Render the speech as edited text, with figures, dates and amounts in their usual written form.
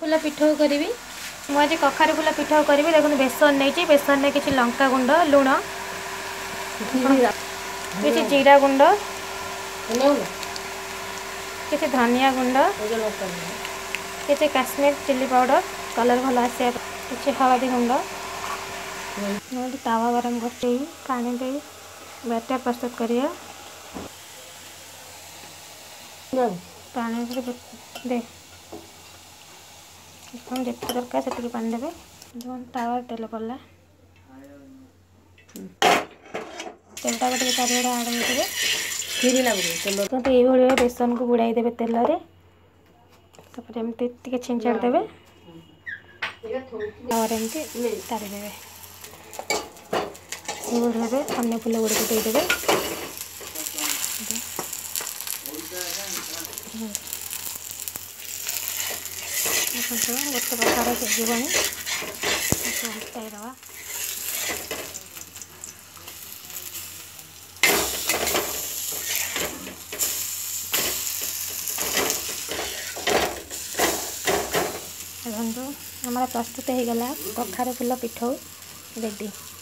Full पिठौ करी मुझे आज कखारू फुल पिठौ करी देखो बेसन नहीं बेसन में किसी लंका गुंड लुण किसी जीरा गुंड किसी धनिया गुंड किसी काश्मीर चिली पाउडर कलर भल आसे किसी हलदी गुंड तावा गरम कर पानी दे बैटर प्रस्तुत करिए पानी दे हम जितने दरकार से पानी देवे तावा तेल पड़ा तेलटा गोटे चारिड़े आड़ होते फिर लगे ये बेसन को बुड़ाई देवे तेल एमती छिंचाड़ देवे और एमती तारिदेवे ये अन्य फुल गुड़ को देदेवे गोटे प्रकार सीजबनी दवा हमारा प्रस्तुत हो गला कखारू फुल पिठौ रेडी।